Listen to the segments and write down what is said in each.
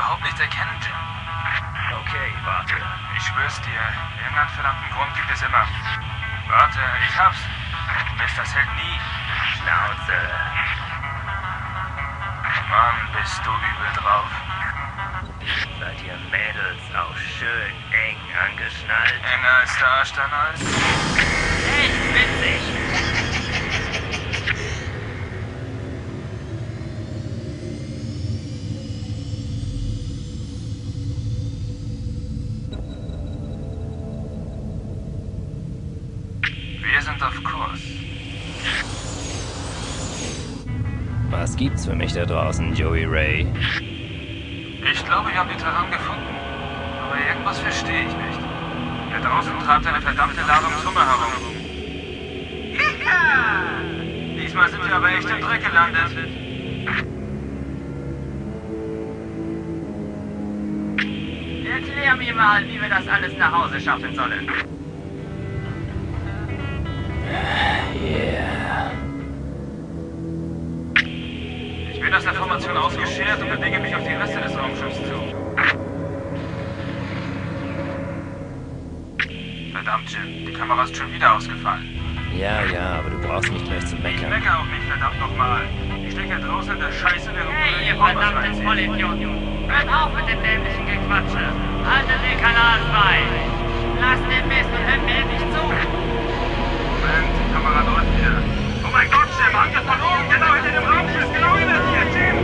überhaupt nicht erkennen, Jim. Okay, warte. Ich schwör's dir, irgendeinen verdammten Grund gibt es immer. Warte, ich hab's. Mist, das hält nie. Schnauze. Mann, bist du übel drauf. Seid ihr Mädels auch schön eng angeschnallt? Enger als der Arsch deiner Alten. Echt witzig. Wir sind auf Kurs. Was gibt's für mich da draußen, Joey Ray? Ich glaube, wir haben den Terrain gefunden. Aber irgendwas verstehe ich nicht. Da draußen treibt eine verdammte Ladung Trümmer herum. Hiha! Diesmal sind wir aber echt im Dreck gelandet. Erklär mir mal, wie wir das alles nach Hause schaffen sollen. Yeah. Ich bin aus der Formation ausgeschert und bewege mich auf die Reste des Raumschiffs zu. Verdammt, Jim. Die Kamera ist schon wieder ausgefallen. Ja, aber du brauchst nicht mehr zu Ich meckern. meckere auch nicht, verdammt nochmal. Ich stecke hier draußen in der Scheiße, während Hey, ihr die Bombers verdammten reinziehen. Vollidioten! Hört auf mit dem dämlichen Gequatsche! Haltet den Kanal frei! Lasst den Mist und hört mir endlich zu! Moment, die Kamera läuft wieder. Oh mein Gott, Jim, Angriff von oben, genau hinter dem Raumschiff, genau über dir, Jim!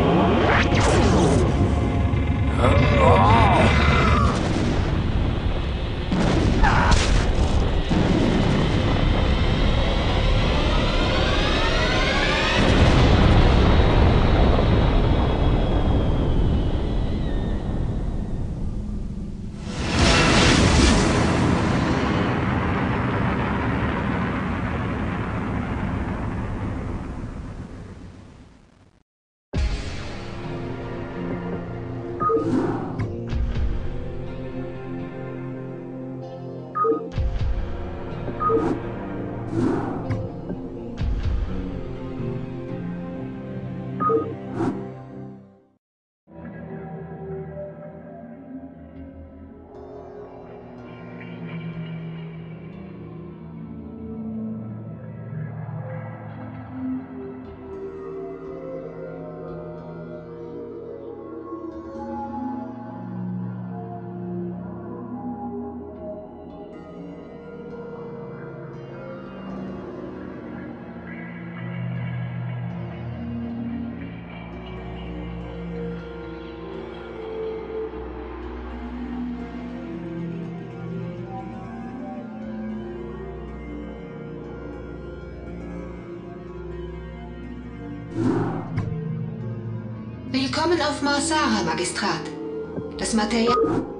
Willkommen auf Marsara, Magistrat. Das Material...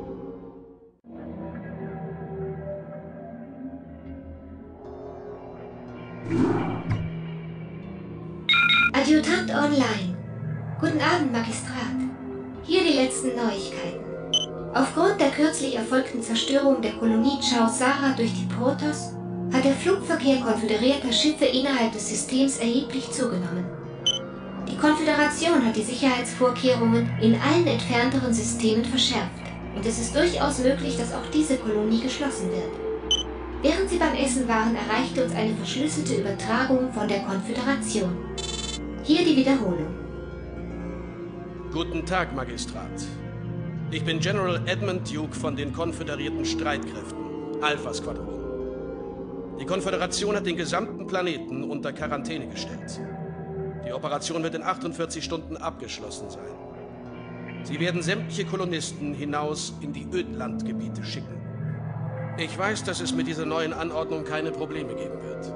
Adjutant online. Guten Abend, Magistrat. Hier die letzten Neuigkeiten. Aufgrund der kürzlich erfolgten Zerstörung der Kolonie Chau-Sara durch die Protoss hat der Flugverkehr konföderierter Schiffe innerhalb des Systems erheblich zugenommen. Die Konföderation hat die Sicherheitsvorkehrungen in allen entfernteren Systemen verschärft und es ist durchaus möglich, dass auch diese Kolonie geschlossen wird. Während Sie beim Essen waren, erreichte uns eine verschlüsselte Übertragung von der Konföderation. Hier die Wiederholung. Guten Tag, Magistrat. Ich bin General Edmund Duke von den konföderierten Streitkräften, Alpha-Squadron. Die Konföderation hat den gesamten Planeten unter Quarantäne gestellt. Die Operation wird in 48 Stunden abgeschlossen sein. Sie werden sämtliche Kolonisten hinaus in die Ödlandgebiete schicken. Ich weiß, dass es mit dieser neuen Anordnung keine Probleme geben wird.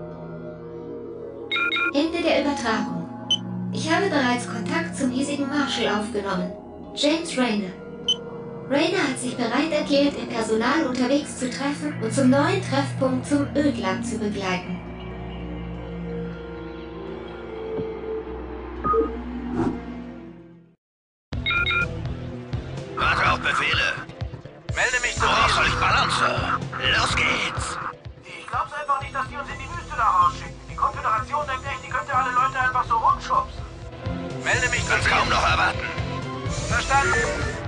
Ende der Übertragung. Ich habe bereits Kontakt zum hiesigen Marshal aufgenommen, James Rayner. Rayner hat sich bereit erklärt, ihr Personal unterwegs zu treffen und zum neuen Treffpunkt zum Ödland zu begleiten. Warte auf Befehle. Melde mich zu Worauf soll ich ballern, Sir? Los geht's. Ich glaub's einfach nicht, dass die uns in die Wüste da rausschicken. Die Konföderation denkt echt, die könnte alle Leute einfach so rumschubsen. Melde mich zu Kann's kaum noch erwarten. Verstanden.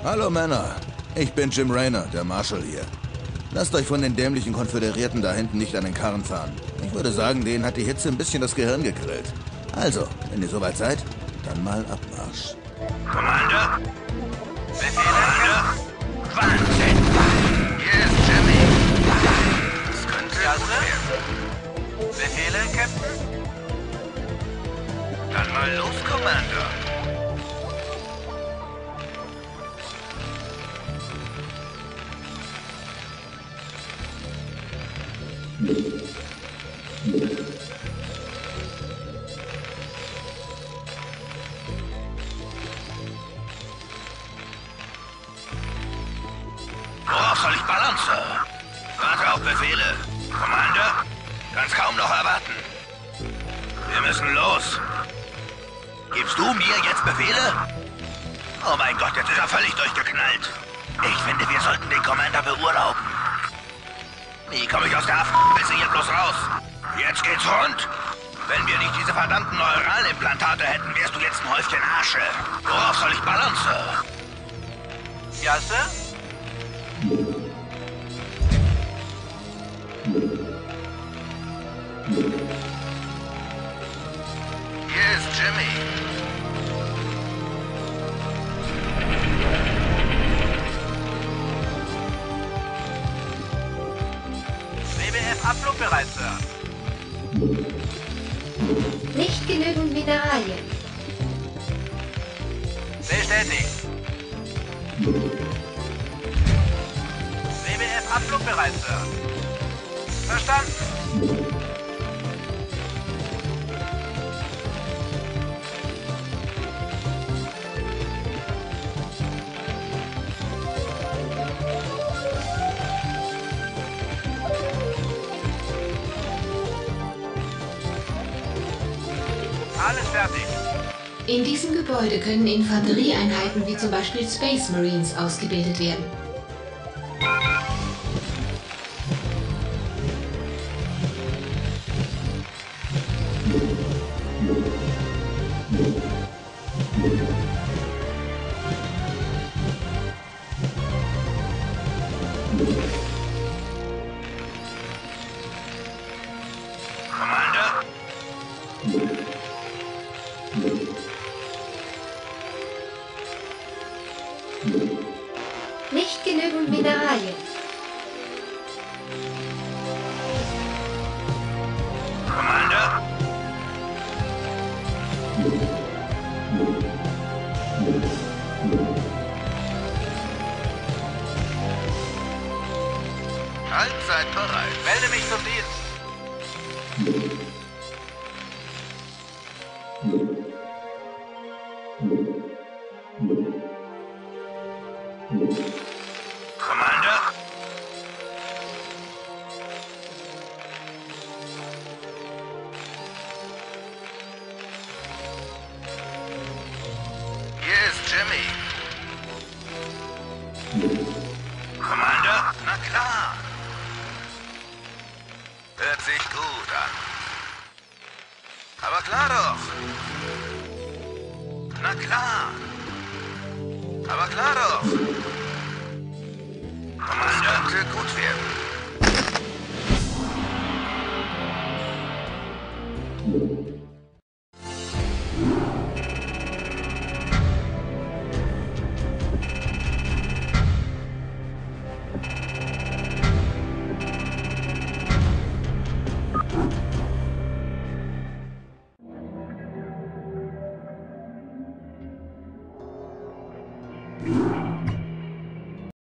Hallo Männer, ich bin Jim Raynor, der Marshal hier. Lasst euch von den dämlichen Konföderierten da hinten nicht an den Karren fahren. Ich würde sagen, denen hat die Hitze ein bisschen das Gehirn gegrillt. Also, wenn ihr soweit seid, dann mal Abmarsch. Commander? Befehle? Wahnsinn! Hier ist Jimmy. Das könnte gut werden. Befehle, Captain? Dann mal los, Commander. Worauf soll ich balancieren? Warte auf Befehle. Commander? Kann's kaum noch erwarten. Wir müssen los. Gibst du mir jetzt Befehle? Oh mein Gott, jetzt ist er völlig durchgeknallt. Ich finde, wir sollten den Commander beurlauben. Wie komme ich aus der Pisse hier bloß raus? Jetzt geht's rund. Wenn wir nicht diese verdammten Neuralimplantate hätten, wärst du jetzt ein Häufchen Asche. Worauf soll ich balancieren? Ja, Sir? Hier ist Jimmy. WBF abflugbereit, Sir. Nicht genügend Mineralien. Bestätigt. WBF abflugbereit, Sir. Verstanden. Alles fertig. In diesem Gebäude können Infanterieeinheiten wie zum Beispiel Space Marines ausgebildet werden. Commander? Nicht genügend Mineralien. Commander? Allzeit bereit. Melde mich zum Dienst. Commander? Hier ist Jimmy. Commander? Na klar. Hört sich gut an. Aber klar doch. Na klar. Aber klar doch. Commander, könnte gut werden.